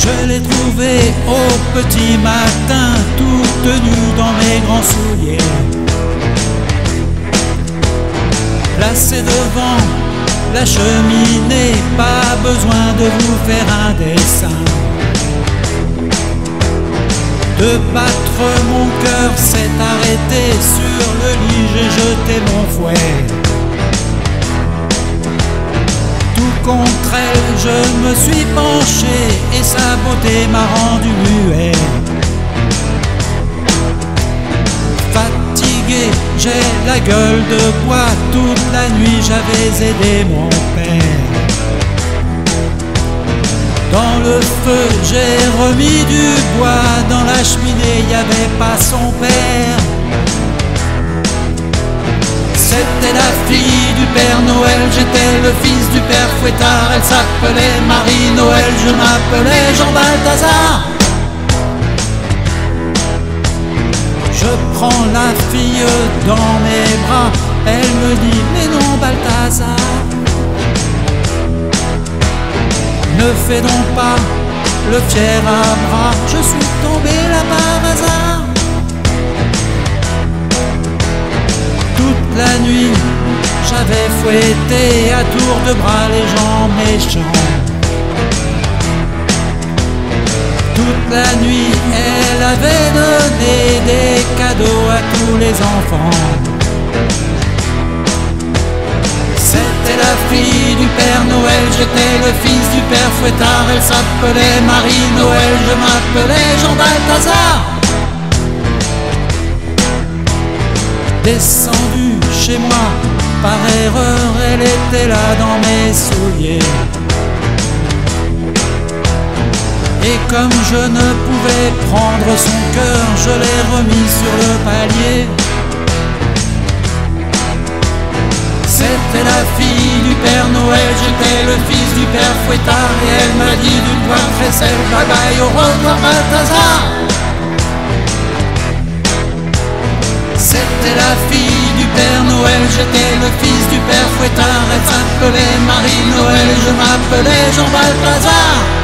Je l'ai trouvée au petit matin, toute nue dans mes grands souliers, placée devant la cheminée, pas besoin de vous faire un dessin. De battre mon cœur s'est arrêté, sur le lit j'ai jeté mon fouet. Tout contre elle je me suis penché, et sa beauté m'a rendu muet. Fatigué, j'ai la gueule de bois, toute la nuit j'avais aidé mon père. Dans le feu j'ai remis du bois, dans la cheminée y avait pas son père. C'était la fille du Père Noël, j'étais le fils du Père Fouettard. Elle s'appelait Marie-Noël, je m'appelais Jean Balthazar. Je prends la fille dans mes bras, elle me dit mais non Balthazar, ne fais donc pas le fier à bras, je suis tombé là par hasard. Toute la nuit j'avais fouetté à tour de bras les gens méchants. Toute la nuit elle avait donné des cadeaux à tous les enfants. C'était la fille du Père Noël, j'étais le fils du Père Fouettard. Elle s'appelait Marie-Noël, je m'appelais Jean Balthazar. Descendue chez moi par erreur, elle était là dans mes souliers. Et comme je ne pouvais prendre son cœur, je l'ai remis sur le palier. C'était la fille du Père Noël, j'étais le fils du Père Fouettard. Et elle m'a dit d'une voix de faisselle, bye bye, au revoir Balthazar. C'était la fille du Père Noël, j'étais le fils du Père Fouettard. Elle s'appelait Marie-Noël, je m'appelais Jean Balthazar.